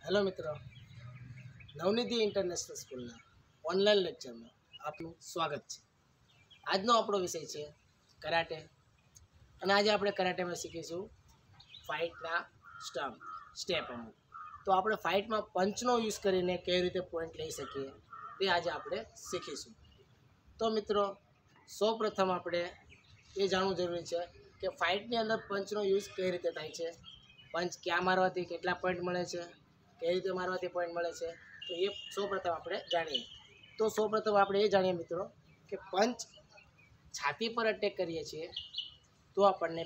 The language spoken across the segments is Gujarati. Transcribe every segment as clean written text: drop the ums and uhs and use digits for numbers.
हेलो मित्रों, Navnidhi international school online lecture में आपનું સ્વાગત છે। આજનો આપણો વિષય છે કરાટે અને આજે આપણે કરાટેમાં શીખીશું ફાઇટના સ્ટેપ અમુક। તો આપણે ફાઇટમાં પંચનો યુઝ કરીને કેવી રીતે પોઈન્ટ લઈ શકીએ તે આજે આપણે શીખીશું। તો મિત્રો સૌપ્રથમ આપણે એ જાણવું જરૂરી છે કે ફાઇટની અંદર પંચનો યુઝ કઈ રીતે થાય છે, પંચ ક્યાં મારવાથી કેટલા પોઈન્ટ મળે છે, કઈ રીતે મારવાથી પોઈન્ટ મળે છે, તો એ સૌપ્રથમ આપણે જાણીએ। તો સૌપ્રથમ આપણે એ જાણીએ મિત્રો કે પંચ છાતી પર અટેક કરીએ છીએ તો આપણને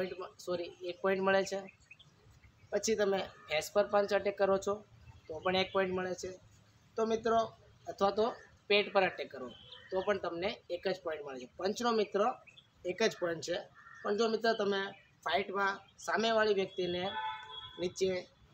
1 પોઈન્ટ મળે છે। પછી તમે ફેસ પર પંચ અટેક કરો છો તો પણ 1 પોઈન્ટ મળે છે। તો મિત્રો અથવા તો પેટ પર અટેક કરો તો પણ તમને 1 જ પોઈન્ટ મળે છે। પંચનો મિત્રો 1 જ પોઈન્ટ છે, પણ જો મિત્રો તમે ફાઇટમાં સામેવાળી વ્યક્તિને નીચે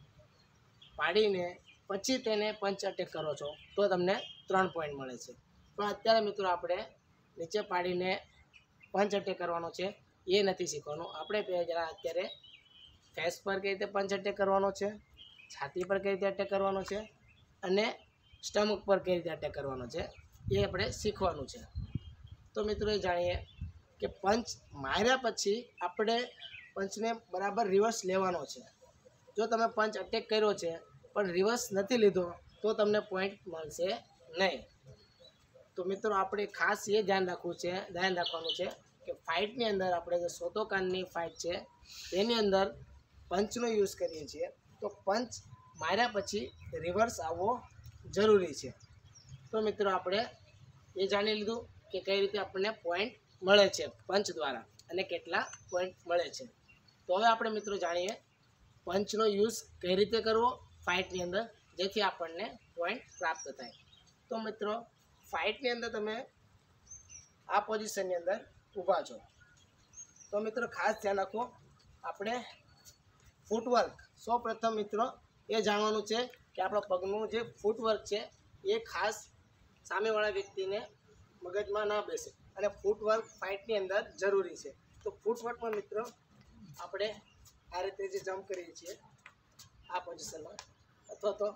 પાડીને પછી તેને પંચ અટેક કરો છો તો તમને 3 પોઈન્ટ મળે છે। પણ અત્યારે મિત્રો આપણે નીચે પાડીને પંચ અટેક કરવાનો છે એ નથી શીખવાનું। આપણે જરા અત્યારે ફેસ પર કઈ રીતે પંચ અટેક કરવાનો છે, છાતી પર કઈ રીતે અટેક કરવાનો છે અને સ્ટમક પર કઈ રીતે અટેક કરવાનો છે એ આપણે શીખવાનું છે। તો મિત્રો એ જાણીએ કે પંચ માર્યા પછી આપણે પંચને બરાબર રિવર્સ લેવાનો છે। જો તમે પંચ અટેક કર્યો છે પણ રિવર્સ નથી લીધો તો તમને પોઈન્ટ મળશે નહીં। તો મિત્રો આપણે ખાસ એ ધ્યાન રાખવાનું છે કે ફાઇટની અંદર આપણે જે સોતોકાનની ફાઇટ છે તેની અંદર પંચનો યુઝ કરીએ છીએ તો પંચ માર્યા પછી રિવર્સ આવવો જરૂરી છે। તો મિત્રો આપણે એ જાણી લીધું કે કઈ રીતે આપણને પોઈન્ટ મળે છે પંચ દ્વારા અને કેટલા પોઈન્ટ મળે છે। તો હવે આપણે મિત્રો જાણીએ પંચનો યુઝ કઈ રીતે કરવો ફાઇટની અંદર જેથી આપણને પોઈન્ટ પ્રાપ્ત થાય। તો મિત્રો ફાઇટની અંદર તમે આ પોઝિશનની અંદર ઊભા છો તો મિત્રો ખાસ ધ્યાન રાખો, આપણે ફૂટવર્ક સૌપ્રથમ મિત્રો એ જાણવાનું છે કે આપણા પગનું જે ફૂટવર્ક છે એ ખાસ સામેવાળા વ્યક્તિને મગજમાં ના બેસે અને ફૂટવર્ક ફાઇટની અંદર જરૂરી છે। તો ફૂટવર્કમાં મિત્રો આપણે આ રીતે જે જમ્પ કરીએ છીએ આ પોઝિશનમાં અથવા તો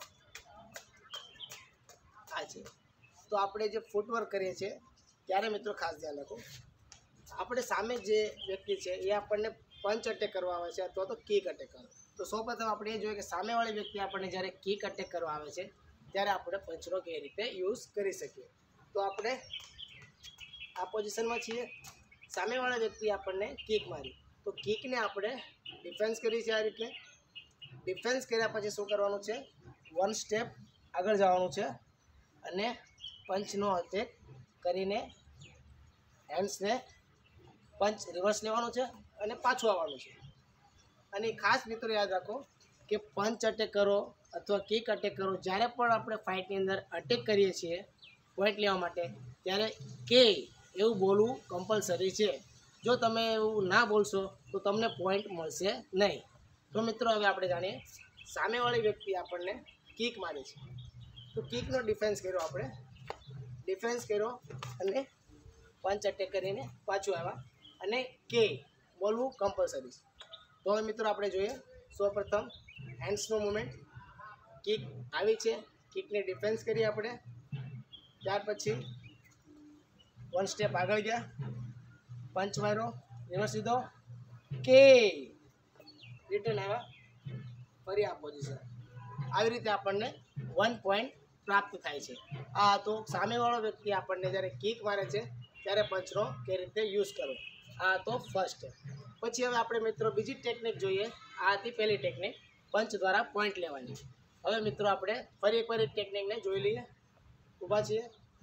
આ છે, તો આપણે જે ફૂટવર્ક કરીએ છીએ ત્યારે મિત્રો ખાસ ધ્યાન રાખો, આપણે સામે જે વ્યક્તિ છે એ આપણને પંચ અટેક કરવા આવે છે અથવા તો કિક અટેક કરે તો સૌપ્રથમ આપણે એ જોઈએ કે સામેવાળી વ્યક્તિ આપણને જ્યારે કિક અટેક કરવા આવે છે ત્યારે આપણે પંચનો કેવી રીતે યુઝ કરી શકીએ। તો આપણે આ પોઝિશનમાં છીએ, સામેવાળા વ્યક્તિ આપણને કિક મારી તો કિકને આપણે ડિફેન્સ કરી છે। આ રીતે ડિફેન્સ કર્યા પછી શું કરવાનું છે, 1 સ્ટેપ આગળ જવાનું છે અને પંચનો અટેક કરીને હેન્ડ્સને પંચ રિવર્સ લેવાનું છે અને પાછું આવવાનું છે। અને ખાસ મિત્રો યાદ રાખો કે પંચ અટેક કરો અથવા કિક અટેક કરો જ્યારે પણ આપણે ફાઇટની અંદર અટેક કરીએ છીએ પોઈન્ટ લેવા માટે ત્યારે કે એવું બોલવું કમ્પલસરી છે। જો તમે એવું ના બોલશો તો તમને પોઈન્ટ મળશે નહીં। તો મિત્રો હવે આપણે જાણીએ સામેવાળી વ્યક્તિ આપણને કિક મારે છે તો કિકનો ડિફેન્સ કર્યો, આપણે ડિફેન્સ કર્યો અને પંચ અટેક કરીને પાછું આવ્યા અને કે બોલવું કમ્પલસરી છે। તો હવે મિત્રો આપણે જોઈએ સૌપ્રથમ હેન્ડ્સનો મુવમેન્ટ, કિક આવી છે, કિકને ડિફેન્સ કરી આપણે, ત્યાર પછી 1 સ્ટેપ આગળ ગયા, પંચ માર્યો, રિવર્સ લીધો, કે રિટર્ન આવ્યા, ફરી આ પોઝિશન, આવી રીતે આપણને 1 પોઈન્ટ પ્રાપ્ત થાય છે। આ તો સામેવાળો વ્યક્તિ આપણને જ્યારે કિક મારે છે ત્યારે પંચનો કઈ રીતે યુઝ કરવો, આ તો ફર્સ્ટ। પછી હવે આપણે મિત્રો બીજી ટેકનિક જોઈએ, આ હતી પહેલી ટેકનિક પંચ દ્વારા પોઈન્ટ લેવાની। હવે મિત્રો આપણે ફરી એકવાર એક ટેકનિકને જોઈ લઈએ, ઊભા છીએ,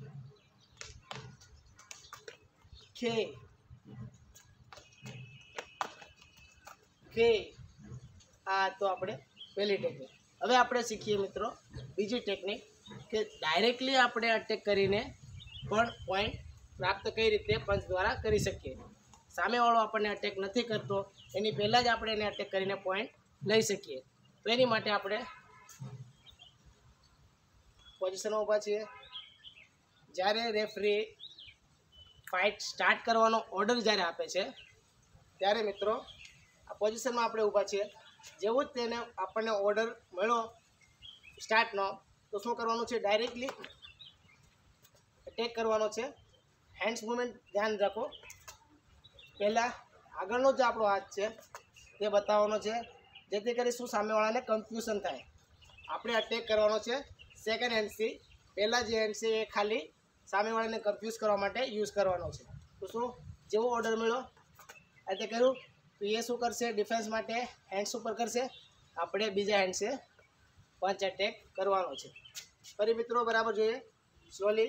કે આ તો આપણે પહેલી ટેકનિક। હવે આપણે શીખીએ મિત્રો બીજી ટેકનિક કે ડાયરેક્ટલી આપણે અટેક કરીને પણ પોઈન્ટ પ્રાપ્ત કઈ રીતે પંચ દ્વારા કરી શકીએ। સામેવાળો આપણને અટેક નથી કરતો એની પહેલાં જ આપણે એને અટેક કરીને પોઈન્ટ લઈ શકીએ। તો એની માટે આપણે પોઝિશનમાં ઊભા છીએ, જ્યારે રેફરી ફાઇટ સ્ટાર્ટ કરવાનો ઓર્ડર જ્યારે આપે છે ત્યારે મિત્રો આ પોઝિશનમાં આપણે ઊભા છીએ, જેવું જ તેને આપણને ઓર્ડર મળ્યો સ્ટાર્ટનો તો શું કરવાનું છે, ડાયરેક્ટલી અટેક કરવાનો છે. હેન્ડ્સ મૂવમેન્ટ ધ્યાન રાખો. પહેલાં આગળનો જે આપણો હાથ છે તે બતાવવાનો છે, જેથી કરી શું સામેવાળાને કન્ફ્યુઝન થાય. આપણે અટેક કરવાનો છે સેકન્ડ હેન્ડથી. પહેલાં જે હેન્ડ છે એ ખાલી સામેવાળાને કન્ફ્યુઝ કરવા માટે યુઝ કરવાનો છે. તો શું જેવો ઓર્ડર મળ્યો આ તે કર્યું તો એ શું કરશે, ડિફેન્સ માટે હેન્ડ્સ ઉપર કરશે. આપણે બીજા હેન્ડ્સે પંચ અટેક કરવાનો છે. ફરી મિત્રો બરાબર જોઈએ સ્લોલી.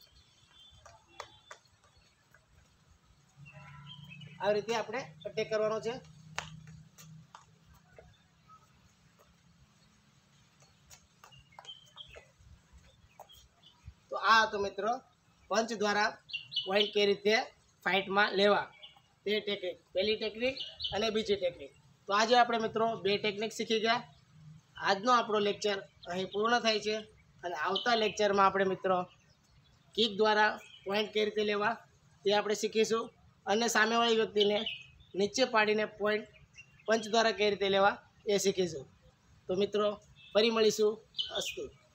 આવી રીતે આપણે અટેક કરવાનો છે. તો આ હતો મિત્રો પંચ દ્વારા પોઈન્ટ કઈ રીતે ફાઇટમાં લેવા તે ટેકનિક, પહેલી ટેકનિક અને બીજી ટેકનિક. તો આજે આપણે મિત્રો બે ટેકનિક શીખી ગયા. આજનો આપણો લેક્ચર અહીં પૂર્ણ થાય છે અને આવતા લેક્ચરમાં આપણે મિત્રો કિક દ્વારા પોઈન્ટ કઈ રીતે લેવા તે આપણે શીખીશું અને સામેવાળી વ્યક્તિને નીચે પાડીને પોઈન્ટ પંચ દ્વારા કઈ રીતે લેવા એ શીખીશું. તો મિત્રો ફરી મળીશું. અસ્તુ.